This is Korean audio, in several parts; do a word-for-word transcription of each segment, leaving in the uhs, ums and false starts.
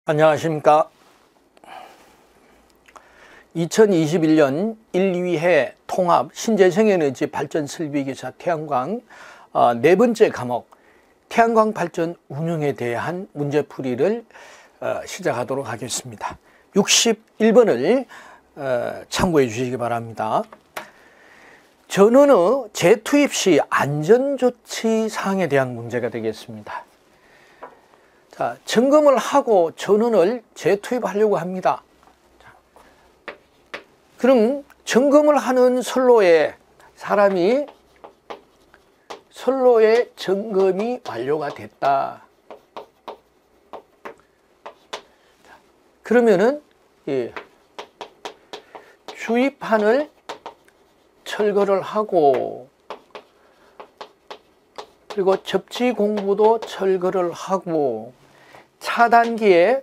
안녕하십니까. 이천이십일 년 일, 이 회 통합 신재생에너지 발전 설비기사 태양광 어, 네 번째 과목 태양광 발전 운영에 대한 문제풀이를 어, 시작하도록 하겠습니다. 육십일 번을 어, 참고해 주시기 바랍니다. 전원의 재투입 시 안전조치 사항에 대한 문제가 되겠습니다. 자, 점검을 하고 전원을 재투입하려고 합니다. 자, 그럼 점검을 하는 선로에 사람이 선로의 점검이 완료가 됐다. 자, 그러면은 예, 주입판을 철거를 하고 그리고 접지 공구도 철거를 하고 차단기에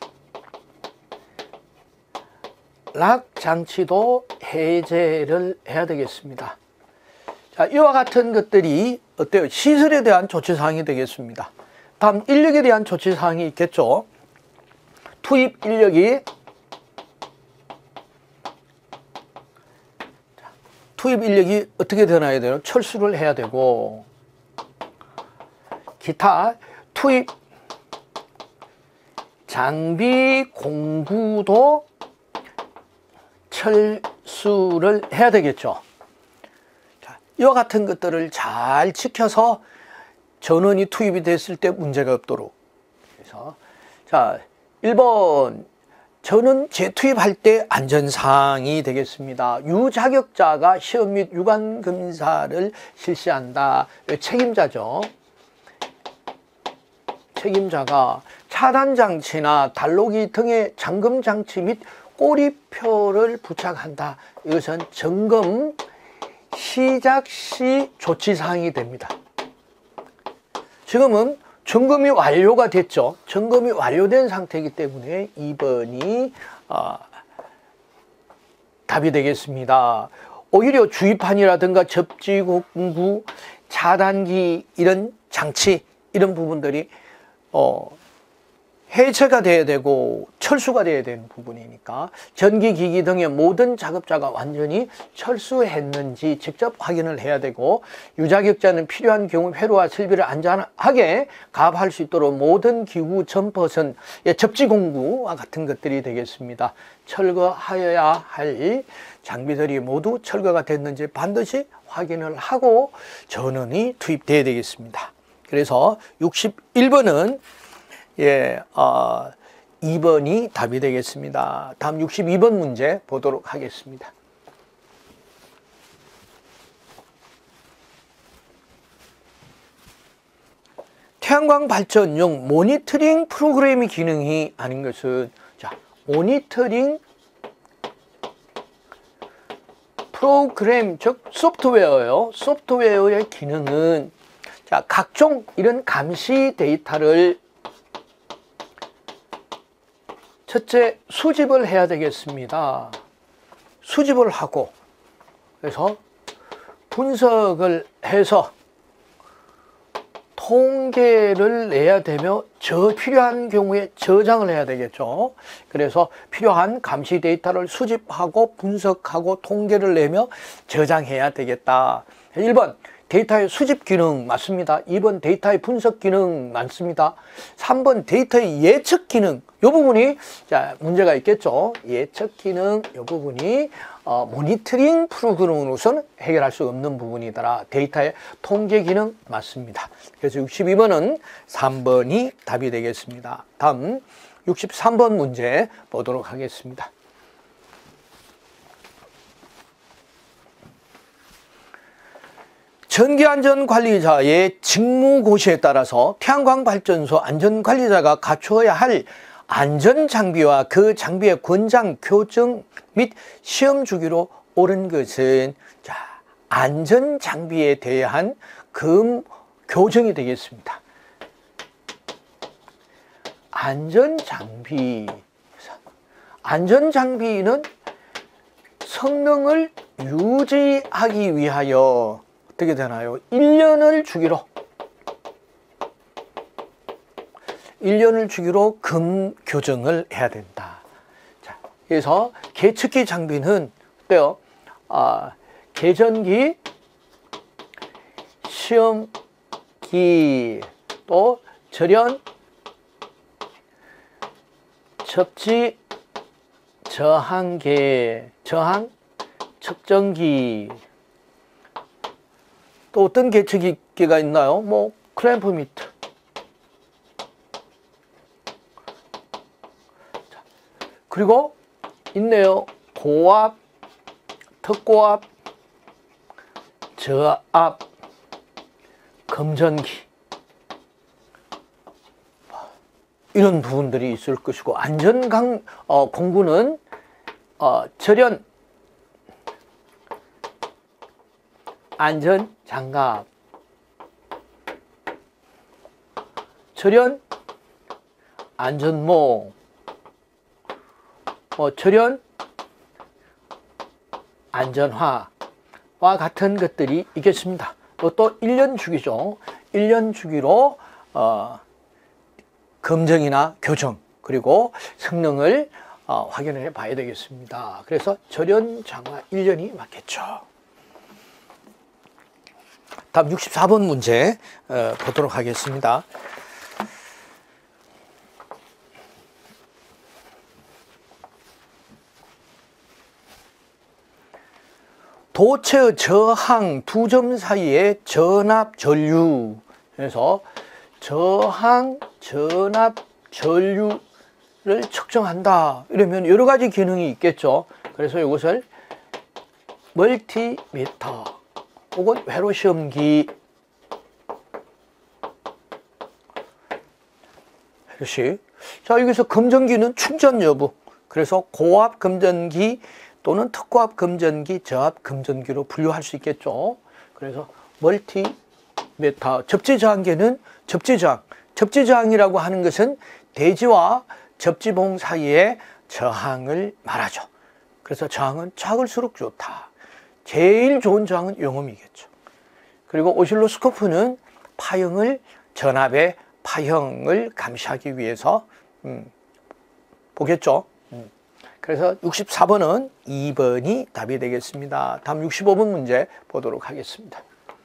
락 장치도 해제를 해야 되겠습니다. 자, 이와 같은 것들이 어때요? 시설에 대한 조치사항이 되겠습니다. 다음 인력에 대한 조치사항이 있겠죠. 투입 인력이 투입 인력이 어떻게 되나야 돼요? 철수를 해야 되고 기타 투입 장비 공구도 철수를 해야 되겠죠. 자, 이와 같은 것들을 잘 지켜서 전원이 투입이 됐을 때 문제가 없도록. 그래서 자, 일 번 전원 재투입할 때 안전사항이 되겠습니다. 유자격자가 시험 및 유관 검사를 실시한다. 책임자죠. 책임자가 차단장치나 달로기 등의 잠금장치 및 꼬리표를 부착한다. 이것은 점검 시작 시 조치사항이 됩니다. 지금은 점검이 완료가 됐죠. 점검이 완료된 상태이기 때문에 이 번이 어, 답이 되겠습니다. 오히려 주입판이라든가 접지 공구, 차단기 이런 장치 이런 부분들이 어, 해체가 돼야 되고 철수가 돼야 되는 부분이니까 전기기기 등의 모든 작업자가 완전히 철수했는지 직접 확인을 해야 되고 유자격자는 필요한 경우 회로와 설비를 안전하게 가압할 수 있도록 모든 기구 점퍼선 접지공구와 같은 것들이 되겠습니다. 철거하여야 할 장비들이 모두 철거가 됐는지 반드시 확인을 하고 전원이 투입돼야 되겠습니다. 그래서 육십일 번은 예, 어, 이 번이 답이 되겠습니다. 다음 육십이 번 문제 보도록 하겠습니다. 태양광 발전용 모니터링 프로그램의 기능이 아닌 것은 자, 모니터링 프로그램 즉 소프트웨어요. 소프트웨어의 기능은 자, 각종 이런 감시 데이터를 첫째, 수집을 해야 되겠습니다. 수집을 하고 그래서 분석을 해서 통계를 내야 되며 저 필요한 경우에 저장을 해야 되겠죠. 그래서 필요한 감시 데이터를 수집하고 분석하고 통계를 내며 저장해야 되겠다. 일 번 데이터의 수집 기능 맞습니다. 이 번 데이터의 분석 기능 맞습니다. 삼 번 데이터의 예측 기능 이 부분이 자 문제가 있겠죠. 예측 기능 이 부분이 어, 모니터링 프로그램으로서는 해결할 수 없는 부분이더라. 데이터의 통계 기능 맞습니다. 그래서 육십이 번은 삼 번이 답이 되겠습니다. 다음 육십삼 번 문제 보도록 하겠습니다. 전기안전관리자의 직무고시에 따라서 태양광 발전소 안전관리자가 갖추어야 할 안전장비와 그 장비의 권장, 교정 및 시험 주기로 옳은 것은 자, 안전장비에 대한 금 교정이 되겠습니다. 안전장비 안전장비는 성능을 유지하기 위하여 어떻게 되나요? 일 년을 주기로 일 년을 주기로 금 교정을 해야 된다. 자, 그래서 계측기 장비는 어때요? 아, 계전기, 시험기, 또 절연, 접지, 저항계, 저항, 측정기. 또 어떤 계측기가 있나요? 뭐 클램프 미터. 그리고 있네요. 고압, 특고압, 저압, 검전기. 이런 부분들이 있을 것이고, 안전강 어, 공구는 어, 절연, 안전장갑, 절연, 안전모, 뭐 절연, 안전화와 같은 것들이 있겠습니다. 또 일 년 주기죠. 일 년 주기로 어, 검정이나 교정, 그리고 성능을 어, 확인해 봐야 되겠습니다. 그래서 절연, 장화 일 년이 맞겠죠. 다음 육십사 번 문제 어, 보도록 하겠습니다. 도체의 저항 두 점 사이의 전압 전류. 그래서 저항, 전압, 전류를 측정한다. 이러면 여러 가지 기능이 있겠죠. 그래서 이것을 멀티미터 혹은 회로시험기, 이것이. 자, 여기서 검전기는 충전 여부. 그래서 고압 검전기 또는 특고압 검전기, 저압 검전기로 분류할 수 있겠죠. 그래서 멀티미터, 접지저항계는 접지저항. 접지저항이라고 하는 것은 대지와 접지봉 사이의 저항을 말하죠. 그래서 저항은 작을수록 좋다. 제일 좋은 저항은 용음이겠죠. 그리고 오실로스코프는 파형을, 전압의 파형을 감시하기 위해서 음, 보겠죠. 음. 그래서 육십사 번은 이 번이 답이 되겠습니다. 다음 육십오 번 문제 보도록 하겠습니다.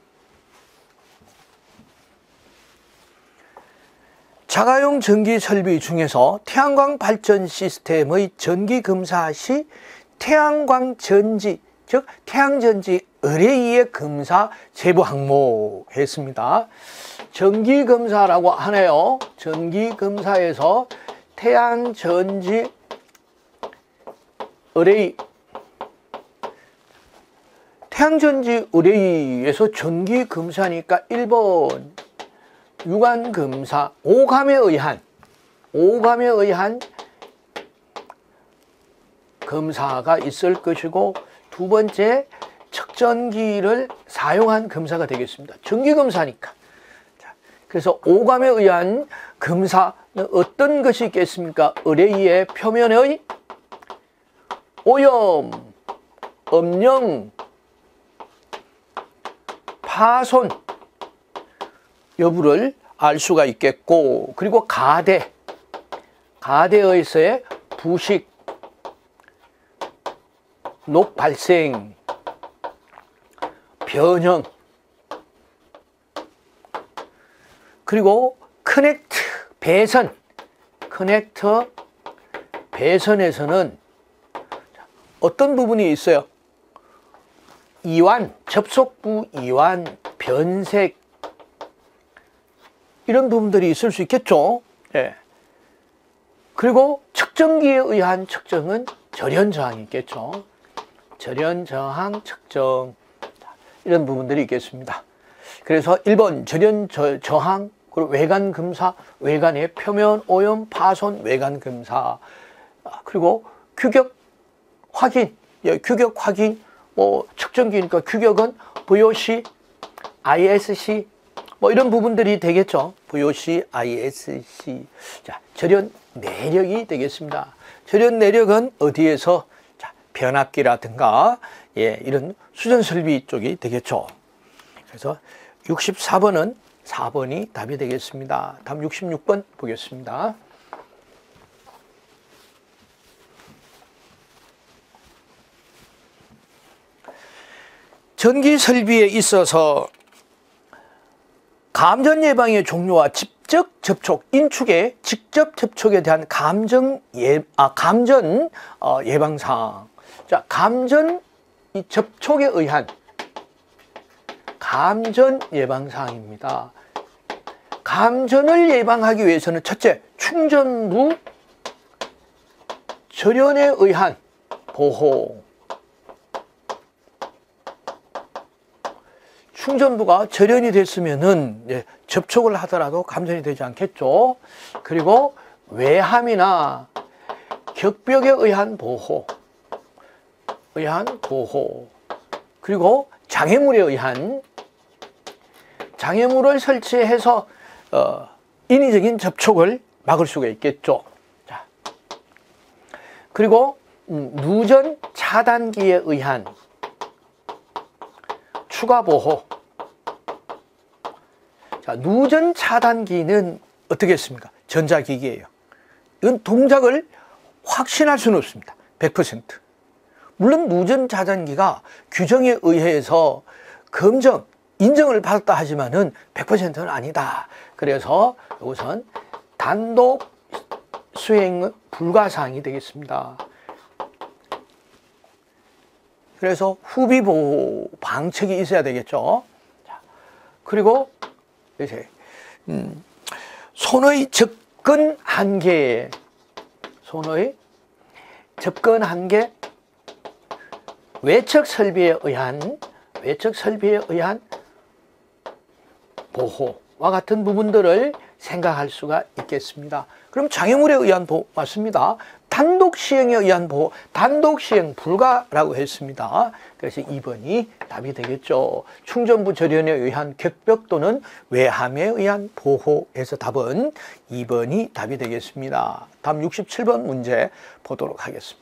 자가용 전기 설비 중에서 태양광 발전 시스템의 전기 검사 시 태양광 전지, 즉 태양전지 의뢰이의 검사 세부 항목 했습니다. 전기 검사라고 하네요. 전기 검사에서 태양전지 의뢰이, 태양전지 의뢰이에서 전기 검사니까 일 번 유관 검사, 오감에 의한, 오감에 의한 검사가 있을 것이고, 두 번째 측전기를 사용한 검사가 되겠습니다. 전기 검사니까. 자, 그래서 오감에 의한 검사는 어떤 것이 있겠습니까? 의뢰이의 표면의 오염, 음영, 파손 여부를 알 수가 있겠고, 그리고 가대, 가대에서의 부식, 녹 발생, 변형, 그리고 커넥트, 배선, 커넥터 배선에서는 어떤 부분이 있어요? 이완, 접속부 이완, 변색, 이런 부분들이 있을 수 있겠죠. 예. 그리고 측정기에 의한 측정은 절연저항이 있겠죠. 절연저항 측정, 이런 부분들이 있겠습니다. 그래서 일 번 절연저항, 그리고 외관검사, 외관의 표면 오염, 파손, 외관검사, 그리고 규격 확인, 예, 규격 확인, 뭐 측정기니까 규격은 브이오씨, 아이에스씨, 뭐 이런 부분들이 되겠죠. 브이오씨, 아이에스씨. 자, 절연 내력이 되겠습니다. 절연 내력은 어디에서? 자, 변압기라든가, 예, 이런 수전 설비 쪽이 되겠죠. 그래서 육십사 번은 사 번이 답이 되겠습니다. 다음 육십육 번 보겠습니다. 전기 설비에 있어서 감전 예방의 종류와 직접 접촉, 인축의 직접 접촉에 대한 감정 예, 아, 감전 어, 예방사항. 자, 감전 이 접촉에 의한 감전 예방사항입니다. 감전을 예방하기 위해서는 첫째, 충전부 절연에 의한 보호. 충전부가 절연이 됐으면은 예, 접촉을 하더라도 감전이 되지 않겠죠. 그리고 외함이나 격벽에 의한 보호, 의한 보호. 그리고 장애물에 의한 장애물을 설치해서 어, 인위적인 접촉을 막을 수가 있겠죠. 자, 그리고 음, 누전 차단기에 의한 추가 보호. 자, 누전 차단기는 어떻게 했습니까? 전자기기예요. 이건 동작을 확신할 수는 없습니다. 백 퍼센트. 물론 누전 차단기가 규정에 의해서 검정, 인정을 받았다 하지만은 백 퍼센트는 아니다. 그래서 이것은 단독 수행 불가사항이 되겠습니다. 그래서 후비 보호 방책이 있어야 되겠죠. 자, 그리고 이제 음, 손의 접근 한계, 손의 접근 한계, 외척 설비에 의한 외척 설비에 의한 보호와 같은 부분들을 생각할 수가 있겠습니다. 그럼 장애물에 의한 보호 맞습니다. 단독 시행에 의한 보호, 단독 시행 불가라고 했습니다. 그래서 이 번이 답이 되겠죠. 충전부 절연에 의한 격벽 또는 외함에 의한 보호에서 답은 이 번이 답이 되겠습니다. 다음 육십칠 번 문제 보도록 하겠습니다.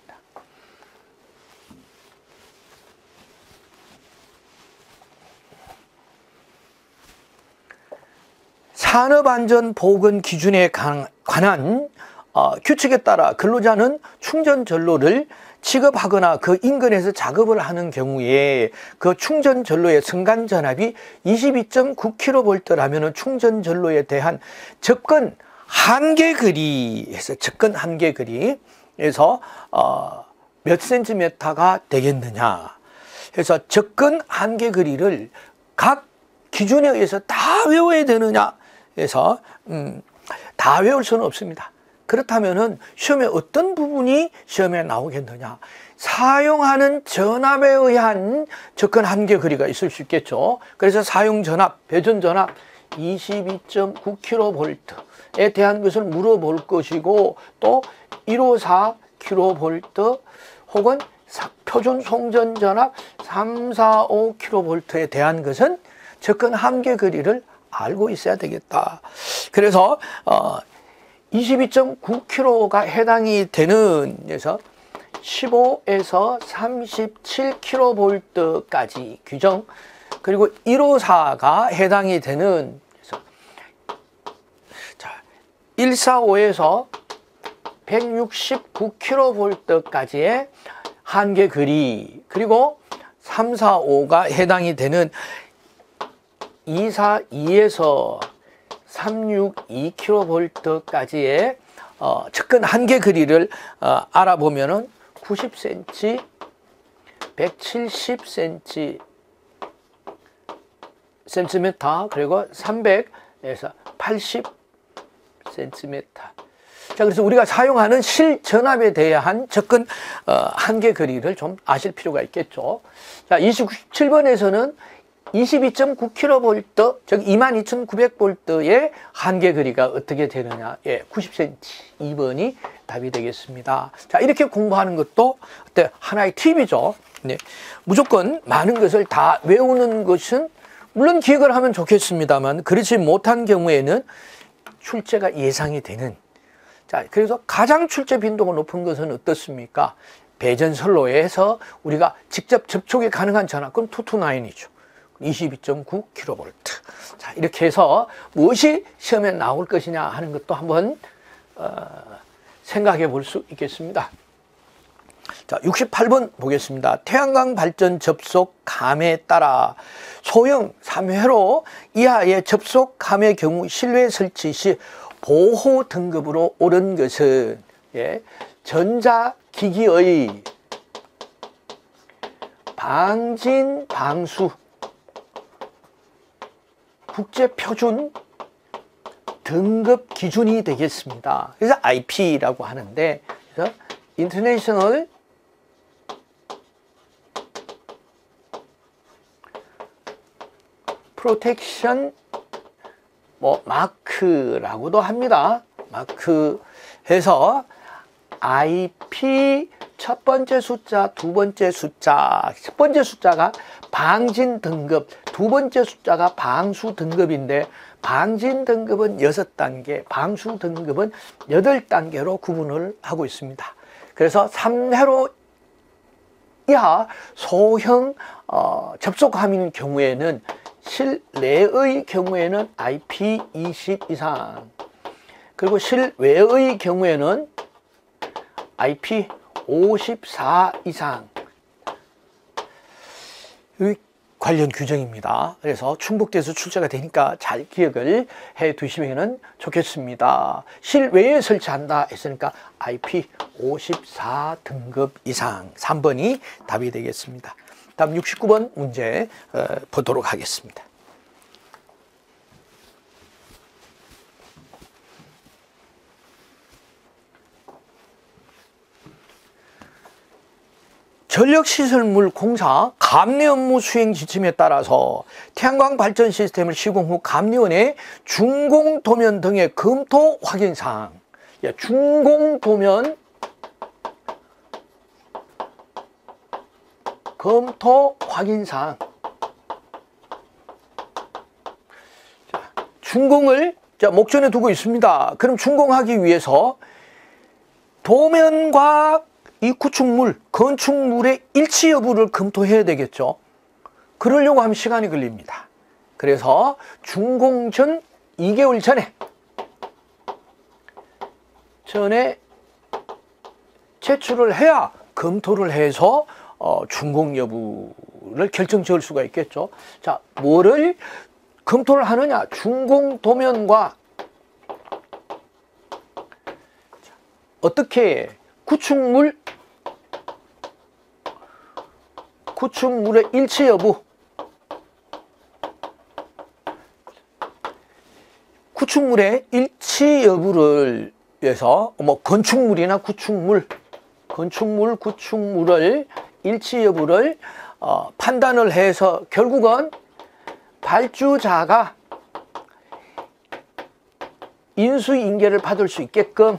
산업안전보건 기준에 관한 어, 규칙에 따라 근로자는 충전 전로를 취급하거나 그 인근에서 작업을 하는 경우에 그 충전 전로의 순간 전압이 이십이 점 구 킬로볼트라면 충전 전로에 대한 접근 한계 거리에서 접근 한계 거리에서 어, 몇 센티미터가 되겠느냐. 그래서 접근 한계 거리를 각 기준에 의해서 다 외워야 되느냐. 그래서 음, 다 외울 수는 없습니다. 그렇다면은 시험에 어떤 부분이 시험에 나오겠느냐. 사용하는 전압에 의한 접근 한계 거리가 있을 수 있겠죠. 그래서 사용 전압, 배전 전압 이십이 점 구 킬로볼트에 대한 것을 물어볼 것이고 또 백오십사 킬로볼트 혹은 표준 송전 전압 삼백사십오 킬로볼트에 대한 것은 접근 한계 거리를 알고 있어야 되겠다. 그래서 어, 이십이 점 구 킬로가 해당이 되는 그래서 십오에서 삼십칠 킬로볼트까지 규정, 그리고 백오십사가 해당이 되는 그래서 자, 백사십오에서 백육십구 킬로볼트까지의 한계 거리, 그리고 삼백사십오가 해당이 되는 이백사십이에서 삼백육십이 킬로볼트까지의 어, 접근 한계 거리를 어, 알아보면은 구십 센티미터, 백칠십 센티미터, 그리고 삼백에서 팔십 센티미터. 자, 그래서 우리가 사용하는 실전압에 대한 접근 어, 한계 거리를 좀 아실 필요가 있겠죠. 자, 이십칠 번에서는 이십이 점 구 킬로볼트, 즉 이만 이천구백 볼트의 한계 거리가 어떻게 되느냐. 예, 구십 센티미터. 이 번이 답이 되겠습니다. 자, 이렇게 공부하는 것도 어때? 하나의 팁이죠. 네. 무조건 많은 것을 다 외우는 것은 물론 기억을 하면 좋겠습니다만 그렇지 못한 경우에는 출제가 예상이 되는. 자, 그래서 가장 출제 빈도가 높은 것은 어떻습니까? 배전 선로에서 우리가 직접 접촉이 가능한 전압, 그럼 이백이십구이죠. 이십이 점 구 킬로볼트. 자, 이렇게 해서 무엇이 시험에 나올 것이냐 하는 것도 한번 어, 생각해 볼 수 있겠습니다. 자, 육십팔 번 보겠습니다. 태양광 발전 접속감에 따라 소형 삼 회로 이하의 접속감의 경우 실외 설치 시 보호 등급으로 오른 것은 예, 전자기기의 방진 방수 국제표준 등급 기준이 되겠습니다. 그래서 아이피라고 하는데, 그래서 International Protection 뭐 마크라고도 합니다. 마크 해서 아이피 첫 번째 숫자, 두 번째 숫자, 첫 번째 숫자가 방진 등급, 두 번째 숫자가 방수 등급인데, 방진 등급은 여섯 단계, 방수 등급은 여덟 단계로 구분을 하고 있습니다. 그래서 삼 회로 이하 소형 어, 접속함인 경우에는, 실내의 경우에는 아이피 이십 이상, 그리고 실외의 경우에는 아이피 오십사 이상 의 관련 규정입니다. 그래서 충북대에서 출제가 되니까 잘 기억을 해 두시면 좋겠습니다. 실외에 설치한다 했으니까 아이피 오십사 등급 이상, 삼 번이 답이 되겠습니다. 다음 육십구 번 문제 어, 보도록 하겠습니다. 전력시설물 공사 감리 업무 수행 지침에 따라서 태양광 발전 시스템을 시공 후 감리원의 준공 도면 등의 검토 확인 사항. 준공 도면 검토 확인 사항. 준공을 목전에 두고 있습니다. 그럼 준공하기 위해서 도면과 이 구축물, 건축물의 일치 여부를 검토해야 되겠죠. 그러려고 하면 시간이 걸립니다. 그래서 준공 전 이 개월 전에 전에 제출을 해야 검토를 해서 어, 준공 여부를 결정 지을 수가 있겠죠. 자, 뭐를 검토를 하느냐? 준공 도면과 어떻게 구축물 구축물의 일치 여부, 구축물의 일치 여부를 위해서 뭐 건축물이나 구축물, 건축물, 구축물을 일치 여부를 어, 판단을 해서 결국은 발주자가 인수인계를 받을 수 있게끔,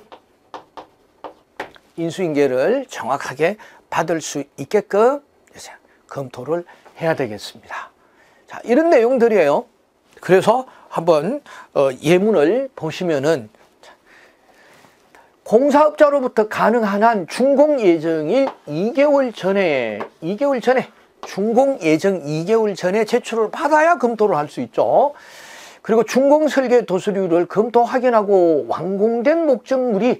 인수인계를 정확하게 받을 수 있게끔 검토를 해야 되겠습니다. 자, 이런 내용들이에요. 그래서 한번 어, 예문을 보시면은, 공사업자로부터 가능한 한 준공 예정일 이 개월 전에, 이 개월 전에, 준공 예정 이 개월 전에 제출을 받아야 검토를 할 수 있죠. 그리고 준공 설계 도서류를 검토 확인하고 완공된 목적물이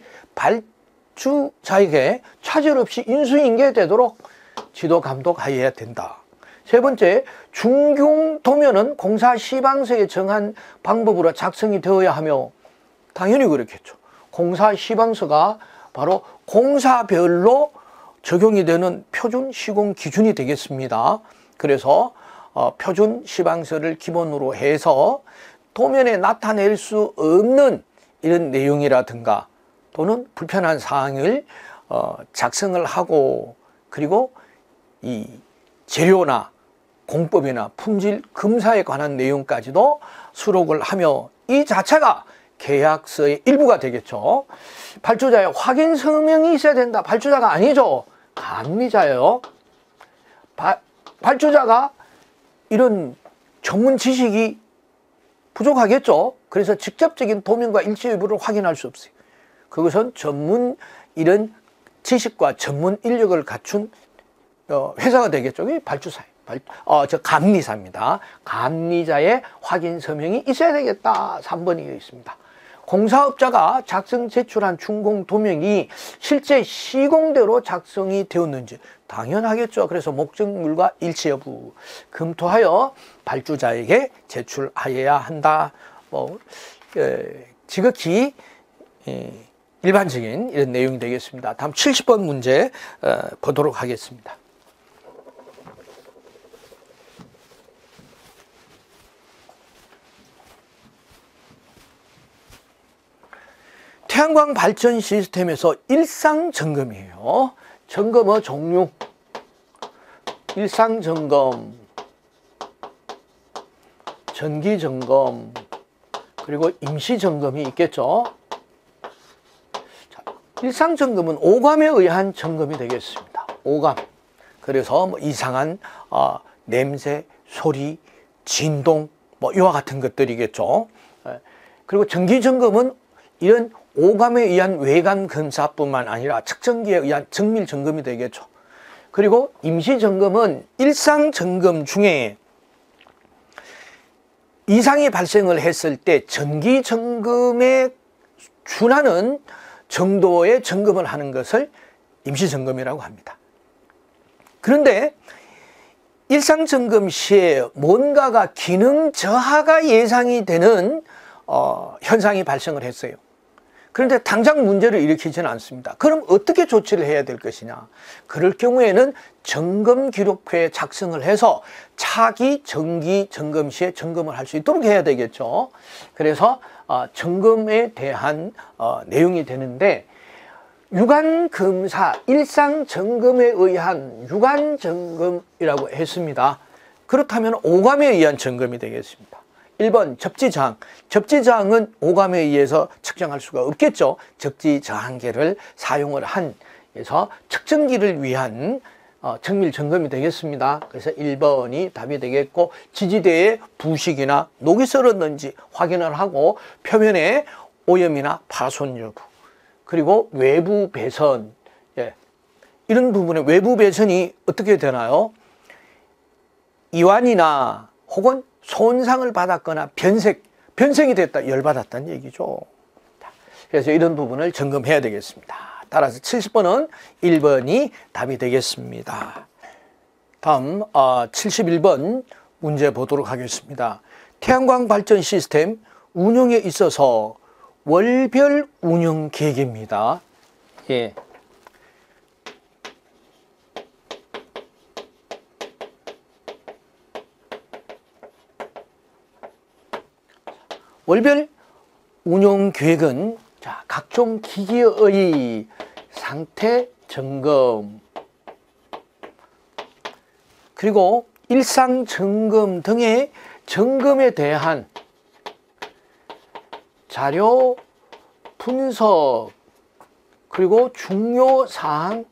발주자에게 차질 없이 인수인계되도록 지도 감독하여야 된다. 세 번째, 준공 도면은 공사 시방서에 정한 방법으로 작성이 되어야 하며, 당연히 그렇겠죠. 공사 시방서가 바로 공사별로 적용이 되는 표준 시공 기준이 되겠습니다. 그래서 어, 표준 시방서를 기본으로 해서 도면에 나타낼 수 없는 이런 내용이라든가 또는 불편한 사항을 어, 작성을 하고, 그리고 이 재료나 공법이나 품질 검사에 관한 내용까지도 수록을 하며, 이 자체가 계약서의 일부가 되겠죠. 발주자의 확인 서명이 있어야 된다. 발주자가 아니죠. 감리자예요. 바, 발주자가 이런 전문 지식이 부족하겠죠. 그래서 직접적인 도면과 일치 여부를 확인할 수 없어요. 그것은 전문 이런 지식과 전문 인력을 갖춘 어, 회사가 되겠죠. 발주사예요. 발, 어, 저 감리사입니다. 감리자의 확인 서명이 있어야 되겠다. 삼 번이 있습니다. 공사업자가 작성 제출한 준공 도면이 실제 시공대로 작성이 되었는지 당연하겠죠. 그래서 목적물과 일치 여부 검토하여 발주자에게 제출하여야 한다. 뭐 에, 지극히 에, 일반적인 이런 내용이 되겠습니다. 다음 칠십 번 문제 어, 보도록 하겠습니다. 태양광 발전 시스템에서 일상 점검이에요. 점검의 종류, 일상 점검, 정기 점검, 그리고 임시 점검이 있겠죠. 자, 일상 점검은 오감에 의한 점검이 되겠습니다. 오감. 그래서 뭐 이상한 어, 냄새, 소리, 진동, 뭐 이와 같은 것들이겠죠. 그리고 정기 점검은 이런 오감에 의한 외관 검사뿐만 아니라 측정기에 의한 정밀 점검이 되겠죠. 그리고 임시 점검은 일상 점검 중에 이상이 발생을 했을 때 정기 점검에 준하는 정도의 점검을 하는 것을 임시 점검이라고 합니다. 그런데 일상 점검 시에 뭔가가 기능 저하가 예상이 되는 어, 현상이 발생을 했어요. 그런데 당장 문제를 일으키지는 않습니다. 그럼 어떻게 조치를 해야 될 것이냐? 그럴 경우에는 점검 기록표에 작성을 해서 차기 정기 점검 시에 점검을 할 수 있도록 해야 되겠죠. 그래서 어, 점검에 대한 어, 내용이 되는데 유관 검사, 일상 점검에 의한 유관 점검이라고 했습니다. 그렇다면 오감에 의한 점검이 되겠습니다. 일 번 접지저항. 접지저항은 오감에 의해서 측정할 수가 없겠죠. 접지저항계를 사용을 한 그래서 측정기를 위한 어, 정밀 점검이 되겠습니다. 그래서 일 번이 답이 되겠고 지지대에 부식이나 녹이 썰었는지 확인을 하고 표면에 오염이나 파손 여부 그리고 외부 배선 예. 이런 부분에 외부 배선이 어떻게 되나요? 이완이나 혹은 손상을 받았거나 변색, 변색이 됐다, 열받았다는 얘기죠. 그래서 이런 부분을 점검해야 되겠습니다. 따라서 칠십 번은 일 번이 답이 되겠습니다. 다음 어, 칠십일 번 문제 보도록 하겠습니다. 태양광 발전 시스템 운영에 있어서 월별 운영 계획입니다. 예. 월별 운영 계획은 자, 각종 기기의 상태 점검 그리고 일상 점검 등의 점검에 대한 자료 분석 그리고 중요 사항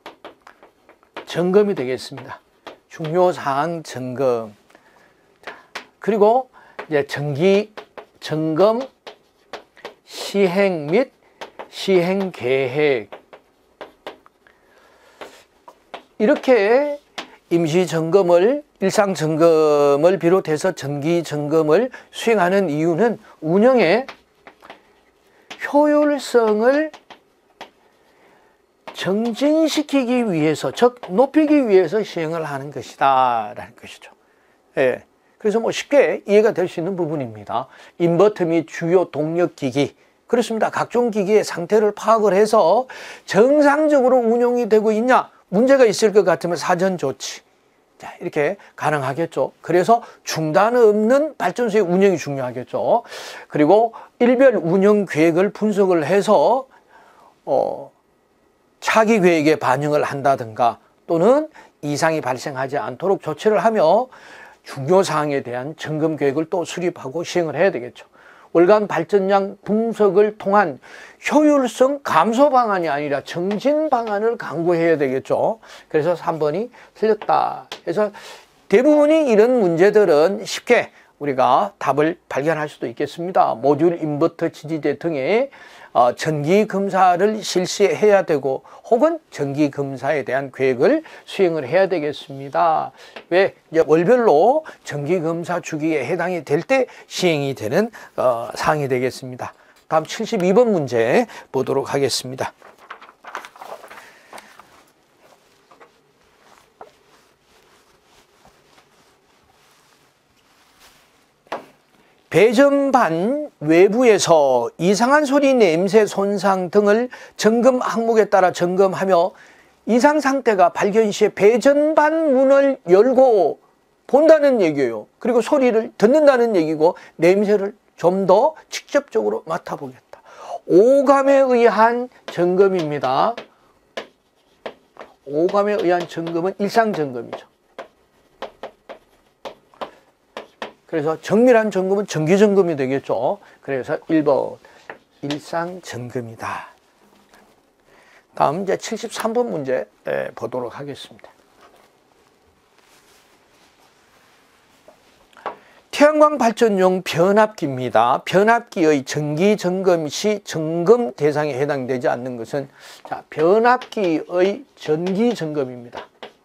점검이 되겠습니다. 중요 사항 점검 그리고 이제 정기 점검, 시행 및 시행 계획 이렇게 임시 점검을 일상 점검을 비롯해서 정기 점검을 수행하는 이유는 운영의 효율성을 정진시키기 위해서 즉 높이기 위해서 시행을 하는 것이다 라는 것이죠. 예. 그래서 뭐 쉽게 이해가 될 수 있는 부분입니다. 인버터 및 주요 동력 기기 그렇습니다. 각종 기기의 상태를 파악을 해서 정상적으로 운용이 되고 있냐 문제가 있을 것 같으면 사전 조치 자, 이렇게 가능하겠죠. 그래서 중단 없는 발전소의 운영이 중요하겠죠. 그리고 일별 운영 계획을 분석을 해서 어, 차기 계획에 반영을 한다든가 또는 이상이 발생하지 않도록 조치를 하며 중요 사항에 대한 점검 계획을 또 수립하고 시행을 해야 되겠죠. 월간 발전량 분석을 통한 효율성 감소 방안이 아니라 정진 방안을 강구해야 되겠죠. 그래서 삼 번이 틀렸다. 그래서 대부분이 이런 문제들은 쉽게 우리가 답을 발견할 수도 있겠습니다. 모듈, 인버터, 지지대 등의 어, 정기검사를 실시해야 되고 혹은 정기검사에 대한 계획을 수행을 해야 되겠습니다. 왜? 이제 월별로 정기검사 주기에 해당이 될 때 시행이 되는 어, 사항이 되겠습니다. 다음 칠십이 번 문제 보도록 하겠습니다. 배전반 외부에서 이상한 소리, 냄새, 손상 등을 점검 항목에 따라 점검하며 이상 상태가 발견 시에 배전반 문을 열고 본다는 얘기예요. 그리고 소리를 듣는다는 얘기고 냄새를 좀 더 직접적으로 맡아보겠다. 오감에 의한 점검입니다. 오감에 의한 점검은 일상 점검이죠. 그래서 정밀한 점검은 정기 점검이 되겠죠. 그래서 일 번 일상 점검이다. 다음 이제 칠십삼 번 문제 보도록 하겠습니다. 태양광 발전용 변압기입니다. 변압기의 정기 점검 시 점검 대상에 해당되지 않는 것은 자, 변압기의 전기 점검입니다.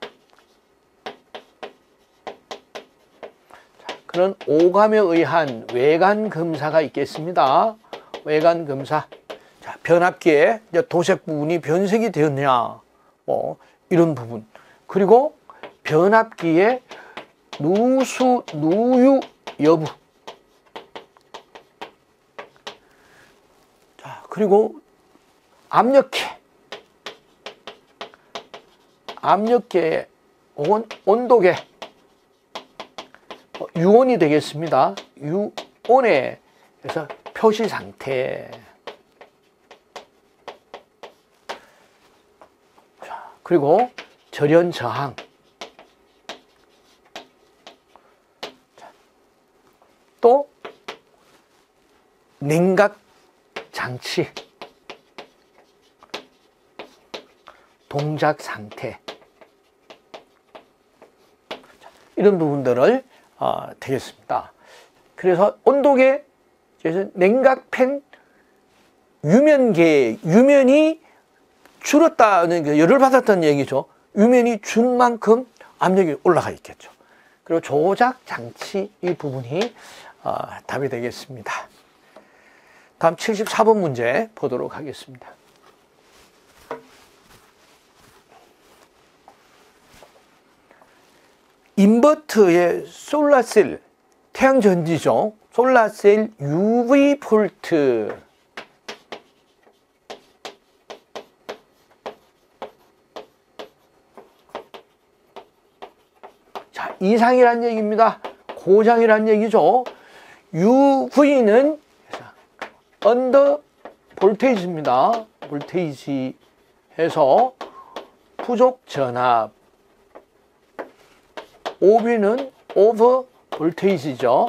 그런 오감에 의한 외관 검사가 있겠습니다. 외관 검사. 자, 변압기에 이제 도색 부분이 변색이 되었냐, 뭐 이런 부분. 그리고 변압기의 누수, 누유 여부. 자, 그리고 압력계. 압력계 혹은 온도계. 유온이 되겠습니다. 유온에 그래서 표시 상태. 자, 그리고 절연 저항. 자, 또 냉각 장치. 동작 상태. 자, 이런 부분들을 어, 되겠습니다. 그래서 온도계, 그래서 냉각팬 유면계, 유면이 줄었다는, 열을 받았다는 얘기죠. 유면이 준 만큼 압력이 올라가 있겠죠. 그리고 조작 장치 이 부분이 어, 답이 되겠습니다. 다음 칠십사 번 문제 보도록 하겠습니다. 인버터의 솔라셀, 태양전지죠. 솔라셀 유브이 폴트. 자, 이상이란 얘기입니다. 고장이란 얘기죠. 유브이는 언더 볼테이지입니다. 볼테이지 해서 부족 전압. 오비는 오버 볼테이지죠.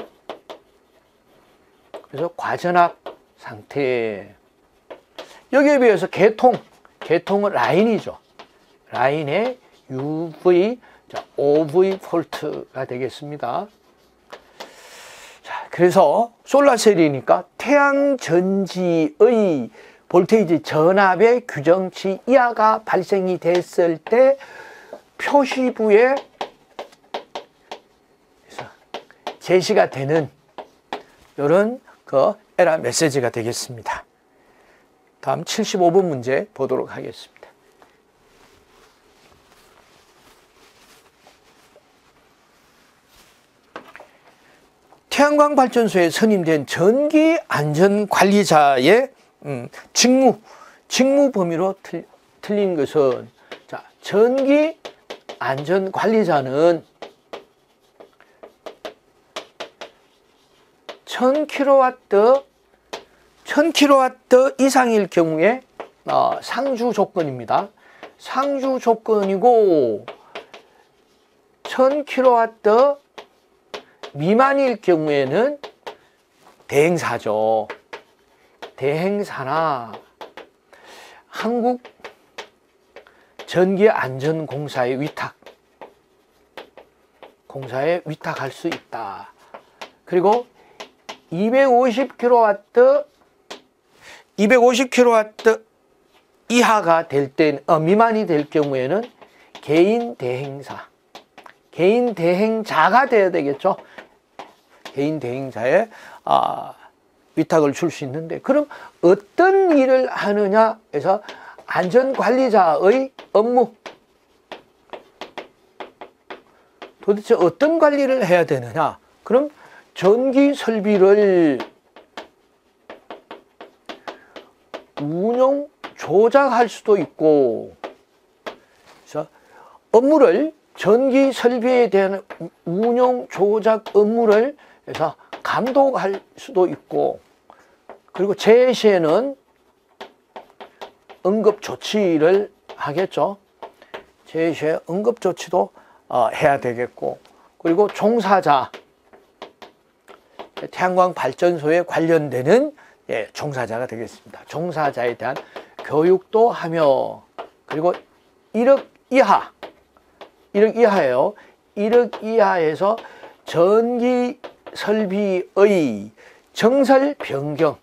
그래서 과전압 상태. 여기에 비해서 개통, 개통은 라인이죠. 라인의 유브이, 자, 오브이 폴트가 되겠습니다. 자, 그래서 솔라셀이니까 태양전지의 볼테이지 전압의 규정치 이하가 발생이 됐을 때 표시부에 제시가 되는 이런 그 에러 메시지가 되겠습니다. 다음 칠십오 번 문제 보도록 하겠습니다. 태양광 발전소에 선임된 전기 안전관리자의 음, 직무, 직무 범위로 틀, 틀린 것은 자, 전기 안전관리자는 천 킬로와트, 천 킬로와트 이상일 경우에 어, 상주 조건입니다. 상주 조건이고 천 킬로와트 미만일 경우에는 대행사죠. 대행사나 한국 전기안전공사에 위탁, 공사에 위탁할 수 있다. 그리고 이백오십 킬로와트 이백오십 킬로와트 이하가 될 때, 어, 미만이 될 경우에는 개인 대행사, 개인 대행자가 돼야 되겠죠. 개인 대행자에 아, 위탁을 줄 수 있는데, 그럼 어떤 일을 하느냐 해서 안전관리자의 업무, 도대체 어떤 관리를 해야 되느냐. 그럼 전기 설비를 운용 조작할 수도 있고, 그래서 업무를, 전기 설비에 대한 운용 조작 업무를 해서 감독할 수도 있고, 그리고 재해 시에는 응급 조치를 하겠죠. 재해 시에 응급 조치도 어, 해야 되겠고, 그리고 종사자, 태양광 발전소에 관련되는 예, 종사자가 되겠습니다. 종사자에 대한 교육도 하며, 그리고 일억 이하, 일억 이하예요. 일억 이하에서 전기 설비의 정설 변경,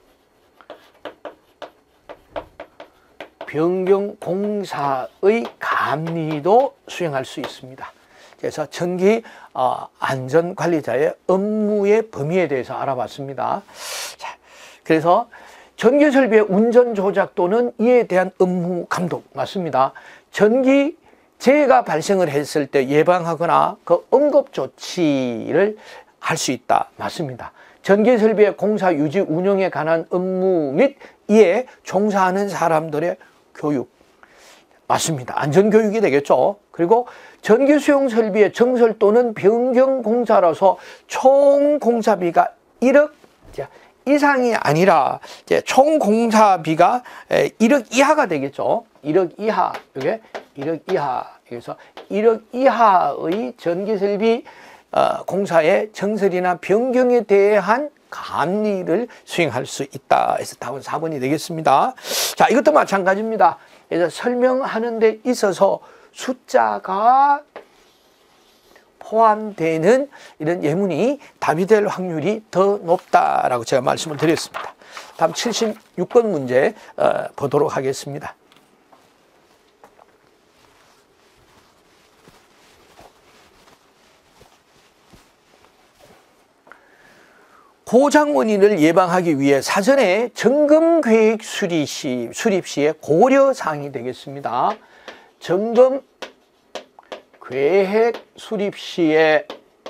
변경 공사의 감리도 수행할 수 있습니다. 그래서 전기 어, 안전관리자의 업무의 범위에 대해서 알아봤습니다. 자, 그래서 전기 설비의 운전 조작 또는 이에 대한 업무 감독 맞습니다. 전기 재해가 발생을 했을 때 예방하거나 그 응급 조치를 할 수 있다 맞습니다. 전기 설비의 공사 유지 운영에 관한 업무 및 이에 종사하는 사람들의 교육 맞습니다. 안전교육이 되겠죠. 그리고 전기 수용 설비의 정설 또는 변경 공사라서 총 공사비가 일억 이상이 아니라 이제 총 공사비가 일억 이하가 되겠죠. 일억 이하, 이게 일억 이하. 그래서 일억 이하의 전기 설비 공사의 정설이나 변경에 대한 감리를 수행할 수 있다. 그래서 답은 사 번이 되겠습니다. 자, 이것도 마찬가지입니다. 그래서 설명하는 데 있어서 숫자가 포함되는 이런 예문이 답이 될 확률이 더 높다라고 제가 말씀을 드렸습니다. 다음 칠십육 번 문제 어, 보도록 하겠습니다. 고장 원인을 예방하기 위해 사전에 점검 계획 수립 시, 수립 시의 고려 사항이 되겠습니다. 점검 계획 수립 시의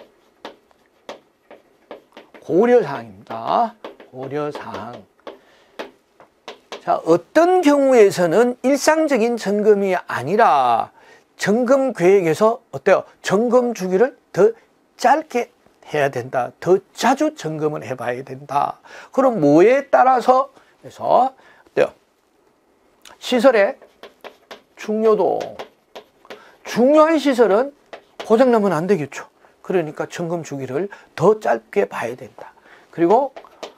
고려 사항입니다. 고려 사항. 자, 어떤 경우에서는 일상적인 점검이 아니라 점검 계획에서 어때요? 점검 주기를 더 짧게 해야 된다. 더 자주 점검을 해봐야 된다. 그럼 뭐에 따라서 그래서 어때요? 시설의 중요도, 중요한 시설은 고장나면 안 되겠죠. 그러니까 점검 주기를 더 짧게 봐야 된다. 그리고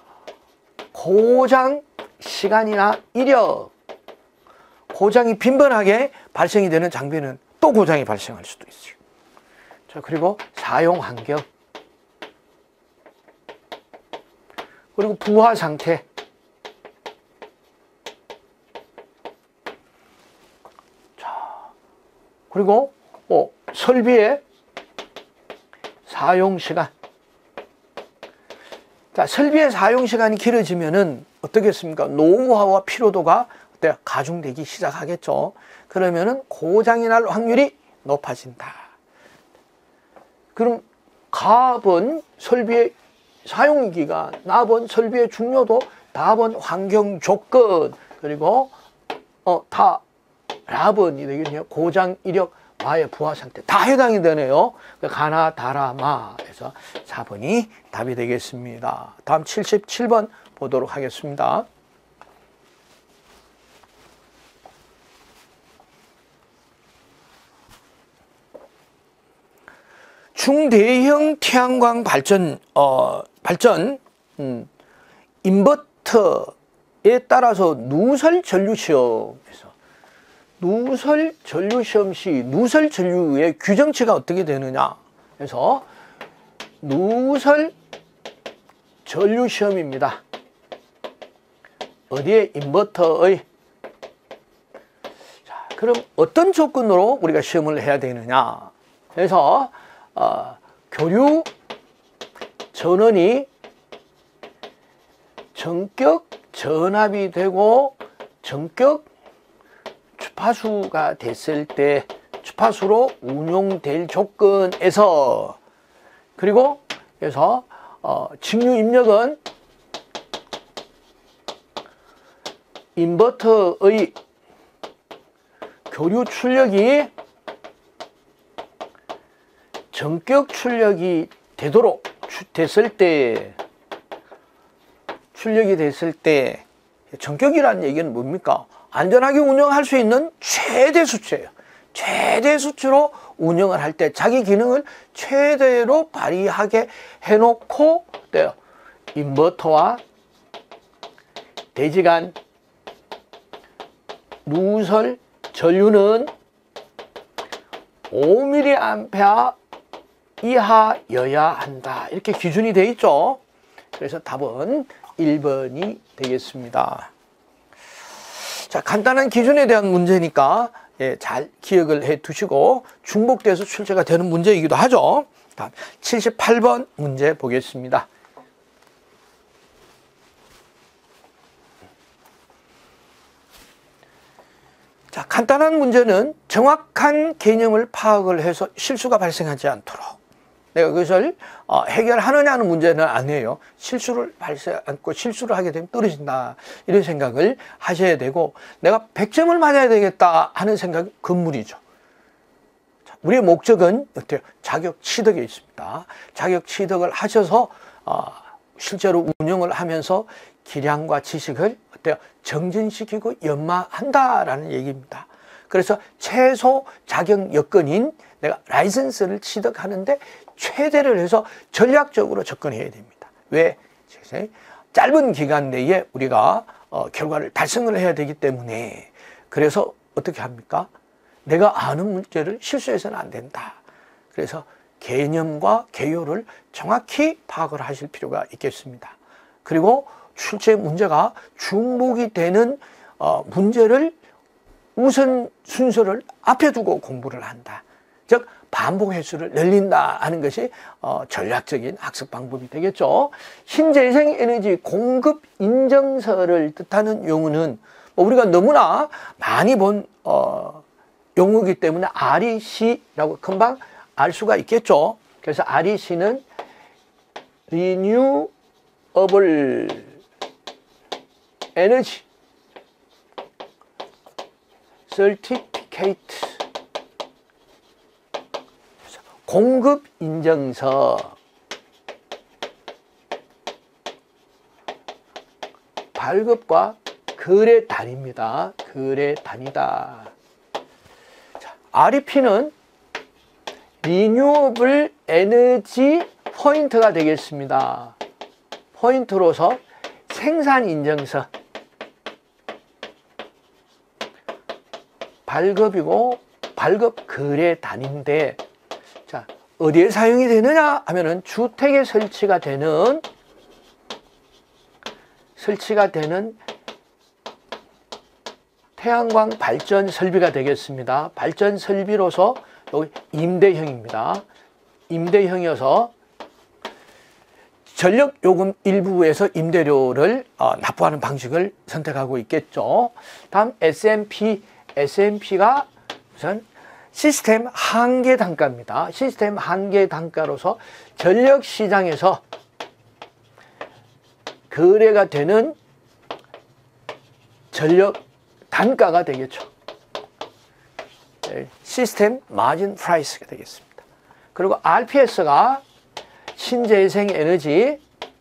고장 시간이나 이력, 고장이 빈번하게 발생이 되는 장비는 또 고장이 발생할 수도 있어요. 자, 그리고 사용 환경, 그리고 부하 상태, 자, 그리고 어, 설비의 사용 시간. 자, 설비의 사용 시간이 길어지면은 어떻겠습니까? 노후화와 피로도가 어때요? 가중되기 시작하겠죠. 그러면은 고장이 날 확률이 높아진다. 그럼 갑은 설비의 사용 기간, 납은 설비의 중요도, 답은 환경 조건, 그리고 어, 다 랍은이 되겠네요. 고장 이력, 마의 부하 상태 다 해당이 되네요. 가나, 다라, 마. 해서 사 번이 답이 되겠습니다. 다음 칠십칠 번 보도록 하겠습니다. 중대형 태양광 발전, 어, 발전, 음, 인버터에 따라서 누설 전류 시험에서 누설 전류 시험 시 누설 전류의 규정치가 어떻게 되느냐 해서 누설 전류 시험입니다. 어디에 인버터의 자, 그럼 어떤 조건으로 우리가 시험을 해야 되느냐? 그래서 어, 교류 전원이 전격 전압이 되고 전격 주파수가 됐을 때 주파수로 운용될 조건에서 그리고 그래서 어, 직류 입력은 인버터의 교류 출력이 전격 출력이 되도록 됐을 때 출력이 됐을 때 전격이라는 얘기는 뭡니까? 안전하게 운영할 수 있는 최대 수치예요. 최대 수치로 운영을 할 때 자기 기능을 최대로 발휘하게 해놓고 돼요. 인버터와 대지간 누설 전류는 오 밀리앰페어 이하여야 한다. 이렇게 기준이 되어 있죠. 그래서 답은 일 번이 되겠습니다. 자, 간단한 기준에 대한 문제니까 예, 잘 기억을 해 두시고 중복돼서 출제가 되는 문제이기도 하죠. 다음 칠십팔 번 문제 보겠습니다. 자, 간단한 문제는 정확한 개념을 파악을 해서 실수가 발생하지 않도록 내가 그것을 어, 해결하느냐는 문제는 아니에요. 실수를 발생 않고 실수를 하게 되면 떨어진다. 이런 생각을 하셔야 되고 내가 백 점을 맞아야 되겠다 하는 생각이 금물이죠. 자, 우리의 목적은 어때요? 자격 취득에 있습니다. 자격 취득을 하셔서 어, 실제로 운영을 하면서 기량과 지식을 어때요? 정진시키고 연마한다라는 얘기입니다. 그래서 최소 자격 여건인 내가 라이선스를 취득하는데 최대를 해서 전략적으로 접근해야 됩니다. 왜? 짧은 기간 내에 우리가 어, 결과를 달성을 해야 되기 때문에 그래서 어떻게 합니까? 내가 아는 문제를 실수해서는 안 된다. 그래서 개념과 개요를 정확히 파악을 하실 필요가 있겠습니다. 그리고 출제 문제가 중복이 되는 어, 문제를 우선 순서를 앞에 두고 공부를 한다. 즉 반복 횟수를 늘린다 하는 것이 어, 전략적인 학습 방법이 되겠죠. 신재생에너지 공급 인증서를 뜻하는 용어는 뭐 우리가 너무나 많이 본 어, 용어이기 때문에 알이씨라고 금방 알 수가 있겠죠. 그래서 알이씨는 Renewable Energy Certificate 공급 인증서 발급과 거래 단위입니다. 거래 단위다. 자, 알이피는 Renewable Energy 포인트가 되겠습니다. 포인트로서 생산 인증서 발급이고 발급 거래 단위인데 자, 어디에 사용이 되느냐 하면은 주택에 설치가 되는 설치가 되는 태양광 발전 설비가 되겠습니다. 발전 설비로서 여기 임대형입니다. 임대형이어서 전력 요금 일부에서 임대료를 어, 납부하는 방식을 선택하고 있겠죠. 다음 에스엠피, 에스엠피가 우선 시스템 한계 단가입니다. 시스템 한계 단가로서 전력 시장에서 거래가 되는 전력 단가가 되겠죠. 시스템 마진 프라이스가 되겠습니다. 그리고 알피에스가 신재생 에너지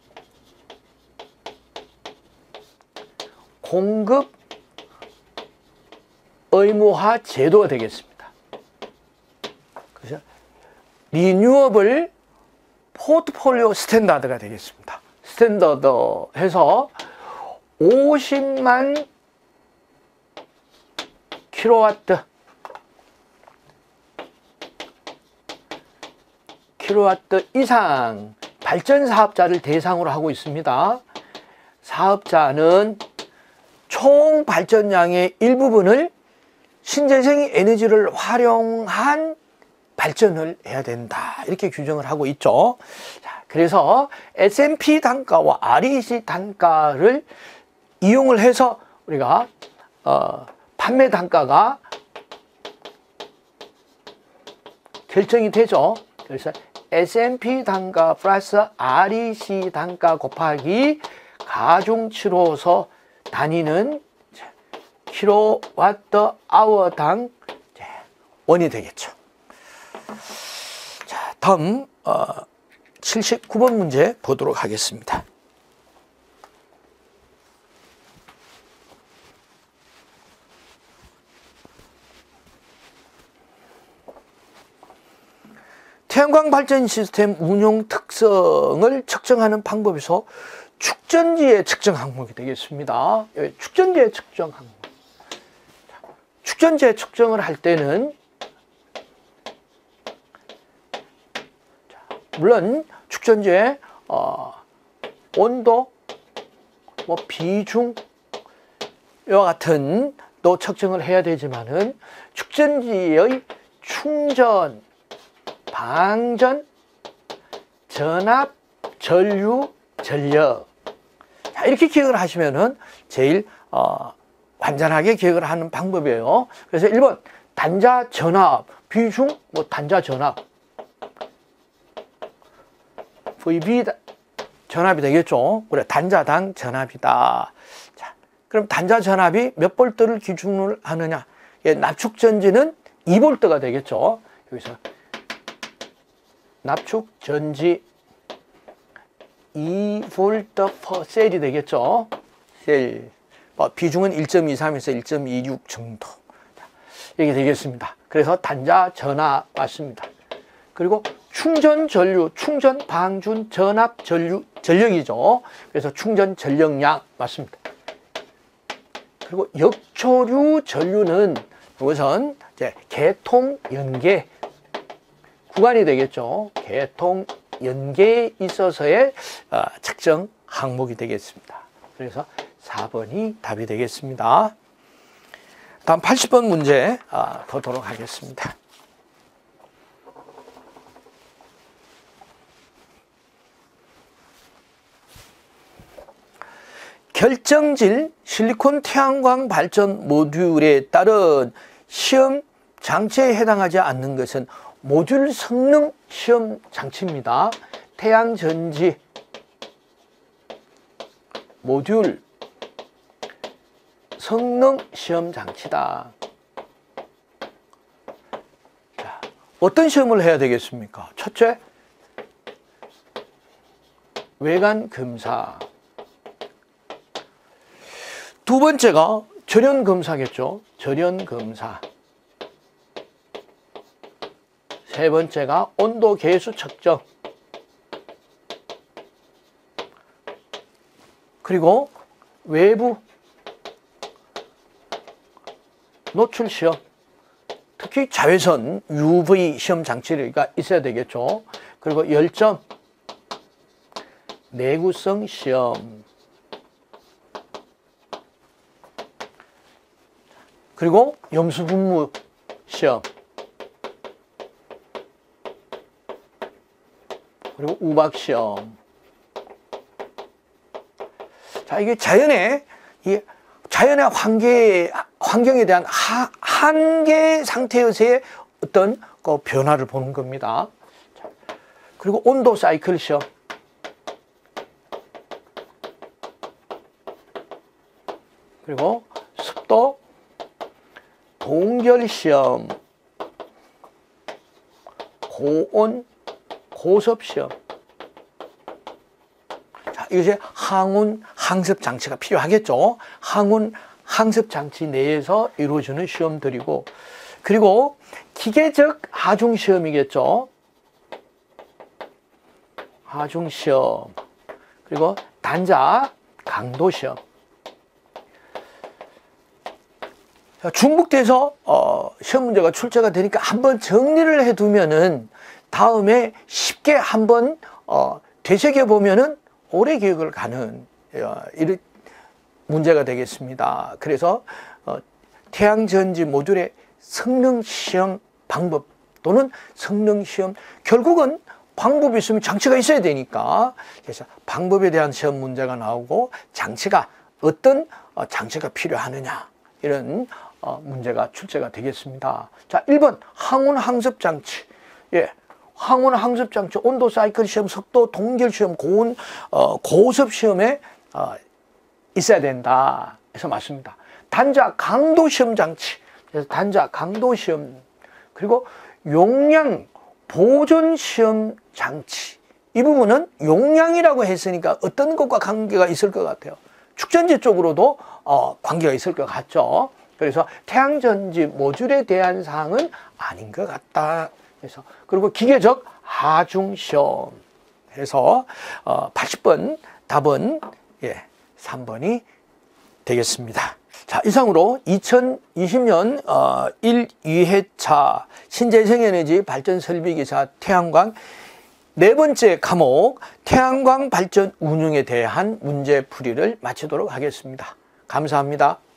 공급 의무화 제도가 되겠습니다. 그래서 리뉴어블 포트폴리오 스탠다드가 되겠습니다. 스탠다드 해서 오십만 킬로와트 킬로와트 이상 발전 사업자를 대상으로 하고 있습니다. 사업자는 총 발전량의 일부분을 신재생 에너지를 활용한 발전을 해야 된다. 이렇게 규정을 하고 있죠. 자, 그래서 에스 앤 피 단가와 알 이 씨 단가를 이용을 해서 우리가 어, 판매 단가가 결정이 되죠. 그래서 에스 앤 피 단가 플러스 알 이 씨 단가 곱하기 가중치로서 다니는 킬로와트 아워당 원이 되겠죠. 자, 다음 어, 칠십구 번 문제 보도록 하겠습니다. 태양광 발전 시스템 운용 특성을 측정하는 방법에서 축전지의 측정 항목이 되겠습니다. 축전지의 측정 항목. 축전지의 측정을 할 때는 물론 축전지의 어, 온도, 뭐 비중 이와 같은 또 측정을 해야 되지만은 축전지의 충전, 방전, 전압, 전류, 전력. 자, 이렇게 기억을 하시면은 제일 어, 완전하게 기억을 하는 방법이에요. 그래서 일 번 단자 전압, 비중, 뭐 단자 전압. 브이비 전압이 되겠죠. 그래, 단자당 전압이다. 자, 그럼 단자 전압이 몇 볼트를 기준으로 하느냐? 예, 납축전지는 이 볼트가 되겠죠. 여기서 납축전지 이 볼트 per 셀이 되겠죠. 셀. 뭐 비중은 일 점 이삼에서 일 점 이육 정도. 자, 이게 되겠습니다. 그래서 단자 전압 맞습니다. 그리고 충전 전류, 충전 방준 전압 전류 전력이죠. 그래서 충전 전력량 맞습니다. 그리고 역초류 전류는 우선 이제 개통 연계 구간이 되겠죠. 개통 연계에 있어서의 어, 측정 항목이 되겠습니다. 그래서 사 번이 답이 되겠습니다. 다음 팔십 번 문제 어, 보도록 하겠습니다. 결정질 실리콘 태양광 발전 모듈에 따른 시험 장치에 해당하지 않는 것은 모듈 성능 시험 장치입니다. 태양전지 모듈 성능 시험 장치다. 자, 어떤 시험을 해야 되겠습니까? 첫째, 외관 검사. 두 번째가 절연 검사겠죠. 절연 검사. 세 번째가 온도 계수 측정. 그리고 외부 노출 시험. 특히 자외선 유브이 시험 장치가 있어야 되겠죠. 그리고 열점, 내구성 시험. 그리고 염수 분무 시험. 그리고 우박 시험. 자, 이게 자연의 이 자연의 환계 환경에 대한 하, 한계 상태에서의 어떤 그 변화를 보는 겁니다. 자, 그리고 온도 사이클 시험. 그리고 습도 동결 시험. 고온 고습 시험. 자, 이것이 항온 항습 장치가 필요하겠죠. 항온 항습 장치 내에서 이루어지는 시험들이고, 그리고 기계적 하중 시험이겠죠. 하중 시험. 그리고 단자 강도 시험. 중복돼서 어, 시험 문제가 출제가 되니까 한번 정리를 해두면은 다음에 쉽게 한번 어, 되새겨 보면은 오래 기억을 가는 어, 이런 문제가 되겠습니다. 그래서 어, 태양전지 모듈의 성능시험 방법 또는 성능시험, 결국은 방법이 있으면 장치가 있어야 되니까, 그래서 방법에 대한 시험 문제가 나오고 장치가 어떤 장치가 필요하느냐, 이런 문제가 출제가 되겠습니다. 자, 일 번 항온 항습 장치. 예. 항온 항습 장치, 온도 사이클 시험, 속도 동결 시험, 고온 어, 고습 시험에 어, 있어야 된다 해서 맞습니다. 단자 강도 시험 장치, 그래서 단자 강도 시험, 그리고 용량 보존 시험 장치, 이 부분은 용량이라고 했으니까 어떤 것과 관계가 있을 것 같아요? 축전지 쪽으로도 어, 관계가 있을 것 같죠. 그래서 태양전지 모듈에 대한 사항은 아닌 것 같다. 그래서 그리고 기계적 하중 시험 해서 어, 팔십 번 답은 예, 삼 번이 되겠습니다. 자, 이상으로 이천이십 년 어, 일, 이 회차 신재생에너지 발전 설비기사 태양광 네 번째 과목 태양광 발전 운용에 대한 문제 풀이를 마치도록 하겠습니다. 감사합니다.